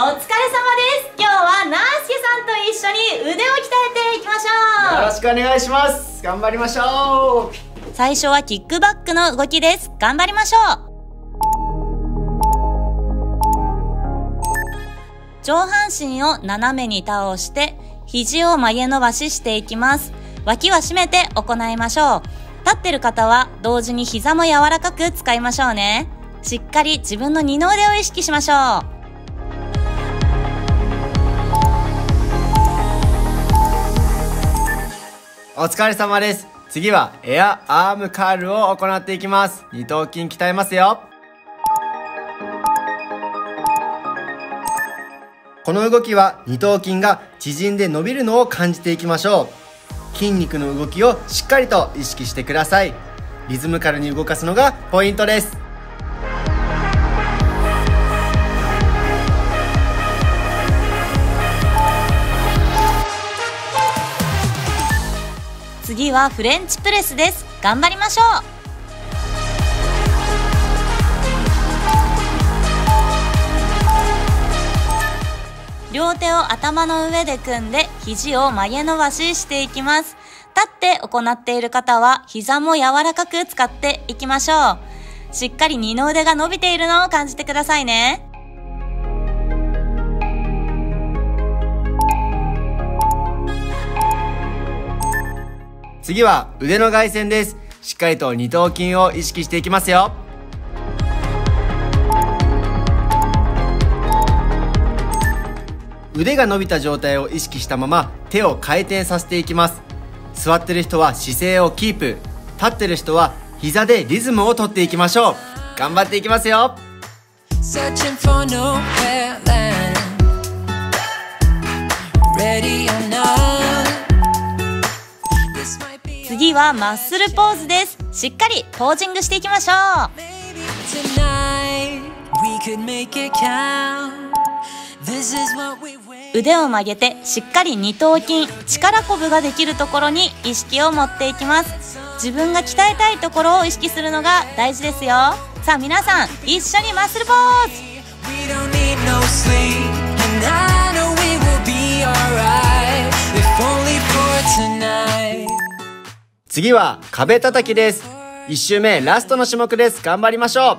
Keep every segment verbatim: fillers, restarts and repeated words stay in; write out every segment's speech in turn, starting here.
お疲れ様です。今日はナースケさんと一緒に腕を鍛えていきましょう。 よろしくお願いします。頑張りましょう。 最初はキックバックの動きです。頑張りましょう。上半身を斜めに倒して肘を曲げ伸ばししていきます。脇は締めて行いましょう。立ってる方は同時に膝も柔らかく使いましょうね。しっかり自分の二の腕を意識しましょう。 お疲れ様です。次はエアアームカールを行っていきます。二頭筋鍛えますよ。この動きは二頭筋が縮んで伸びるのを感じていきましょう。筋肉の動きをしっかりと意識してください。リズミカルに動かすのがポイントです。 次はフレンチプレスです。頑張りましょう。両手を頭の上で組んで肘を曲げ伸ばししていきます。立って行っている方は膝も柔らかく使っていきましょう。しっかり二の腕が伸びているのを感じてくださいね。 次は腕の外旋です。しっかりと二頭筋を意識していきますよ。腕が伸びた状態を意識したまま手を回転させていきます。座ってる人は姿勢をキープ、立ってる人は膝でリズムを取っていきましょう。頑張っていきますよ。 次はマッスルポーズです。しっかりポージングしていきましょう。腕を曲げてしっかり二頭筋、力こぶができるところに意識を持っていきます。自分が鍛えたいところを意識するのが大事ですよ。さあ皆さん一緒にマッスルポーズ。 次は壁叩きです。一周目ラストの種目です。頑張りましょう。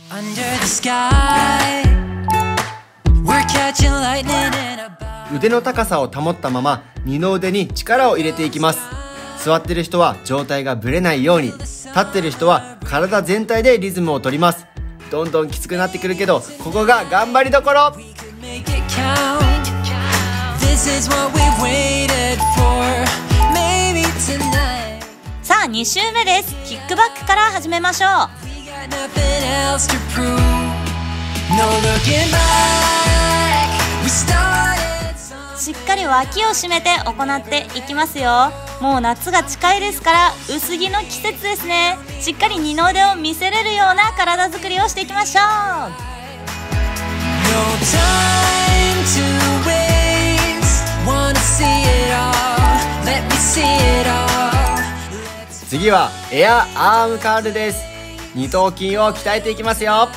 腕の高さを保ったまま二の腕に力を入れていきます。座ってる人は上体がぶれないように、立ってる人は体全体でリズムを取ります。どんどんきつくなってくるけど、ここが頑張りどころ。 さあに周目です。キックバックから始めましょう。しっかり脇を締めて行っていきますよ。もう夏が近いですから薄着の季節ですね。しっかり二の腕を見せれるような体作りをしていきましょう。 次はエアアームカールです。二頭筋を鍛えていきますよ。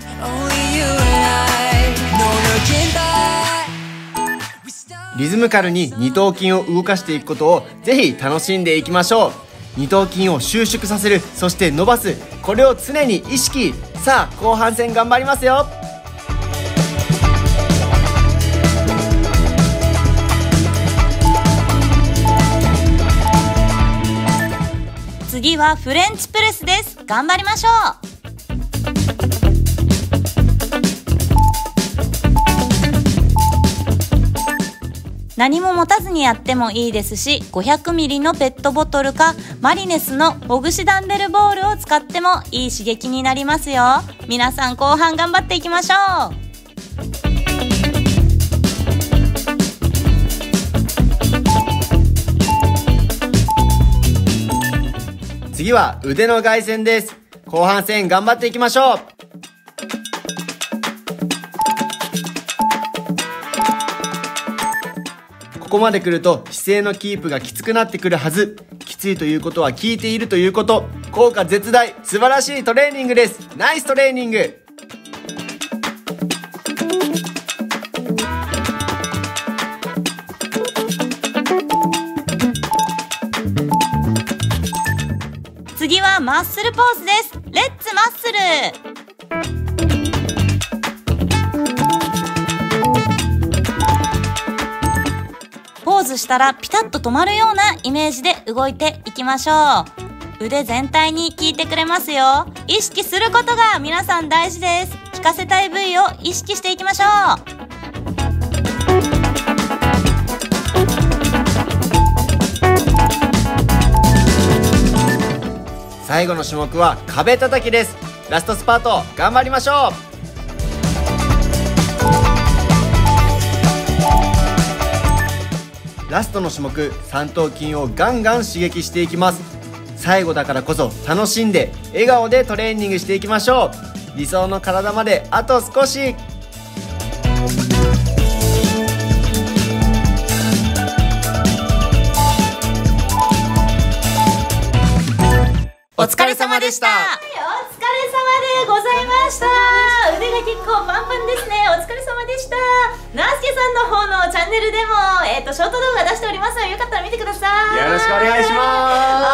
リズムカルに二頭筋を動かしていくことをぜひ楽しんでいきましょう。二頭筋を収縮させる、そして伸ばす、これを常に意識。さあ後半戦頑張りますよ。 次はフレンチプレスです。頑張りましょう。何も持たずにやってもいいですし、ごひゃくミリのペットボトルかマリネスのほぐしダンベルボールを使ってもいい刺激になりますよ。皆さん後半頑張っていきましょう。 次は腕の外旋です。後半戦頑張っていきましょう。ここまで来ると姿勢のキープがきつくなってくるはず。きついということは効いているということ。効果絶大。素晴らしいトレーニングです。ナイストレーニング。 はマッスルポーズです。レッツマッスル。ポーズしたらピタッと止まるようなイメージで動いていきましょう。腕全体に効いてくれますよ。意識することが皆さん大事です。効かせたい部位を意識していきましょう。 最後の種目は壁叩きです。ラストスパート頑張りましょう。ラストの種目、三頭筋をガンガン刺激していきます。最後だからこそ楽しんで笑顔でトレーニングしていきましょう。理想の体まであと少し。お疲れ様でした。 お疲れ様でございました。腕が結構パンパンですね。お疲れ様でした。ナースケさんの方のチャンネルでも、えっと、ショート動画出しておりますので、よかったら見てください。 よろしくお願いします。